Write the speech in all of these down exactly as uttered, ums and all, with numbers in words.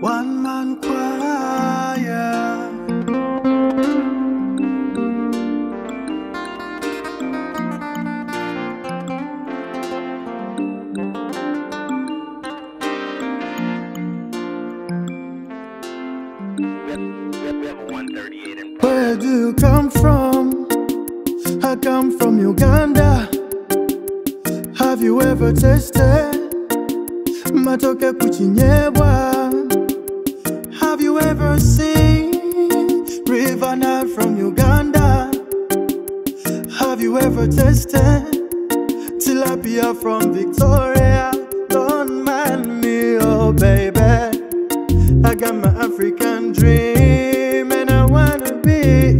one man choir. Where do you come from? I come from Uganda. Have you ever tasted matoke kuchinyebwa? Have you ever seen River Nile from Uganda? Have you ever tasted tilapia from Victoria? Don't mind me, oh baby, I got my African dream and I wanna be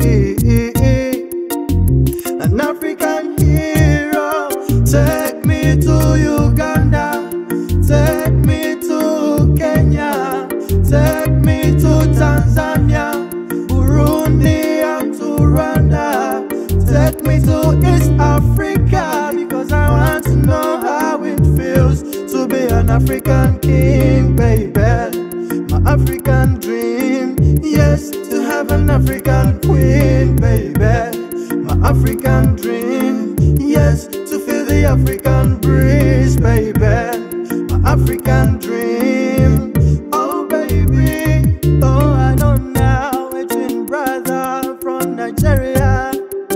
an African hero. Take me to Uganda, take me to Kenya, take me to Tanzania, Burundi and to Rwanda. Take me to East Africa, because I want to know how it feels to be an African king, baby. My African dream, yes, to have an African queen, baby. My African dream, yes, to feel the African breeze, baby. My African dream, oh baby, oh I know now, a twin brother from Nigeria,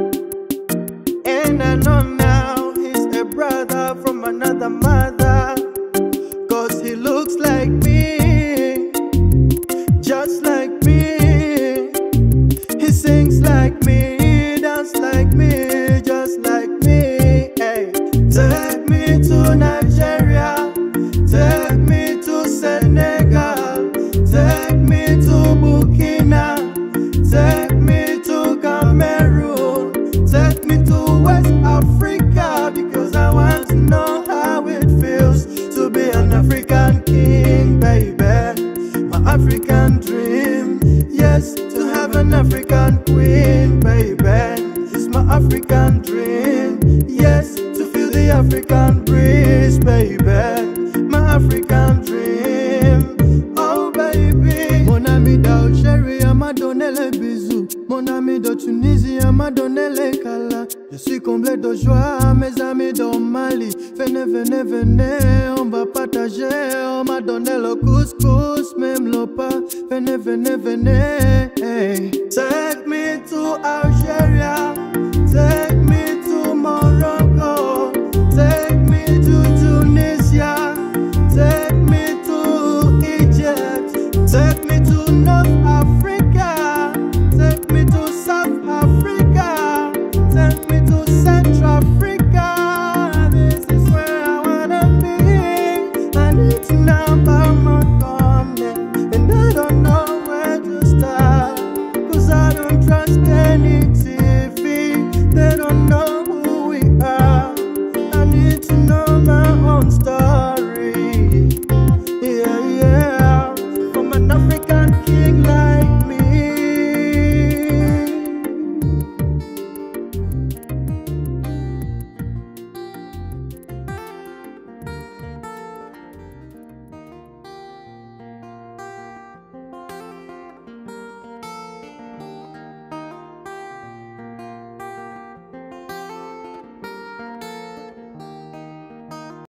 and I know now he's a brother from another mother, cause he looks like me, just like me, he sings like me, dance like me, just like me, hey. Take me to Nigeria, take me to Senegal, take me to Burkina, take me to Cameroon, take me to West Africa, because I want to know how it feels to be an African king, baby. My African dream, yes, to have an African queen, baby. It's my African dream, yes, to feel the African breeze, baby. My African dream, oh baby. Mon ami d'Algérie m'a donné les bisous, mon ami de Tunisie m'a donné les câlins. Je suis comblé de joie, mes amis de Mali. Venez, venez, venez, on va partager. On m'a donné le couscous, même le pain. Venez, venez, venez, hey. Take me to Algeria, take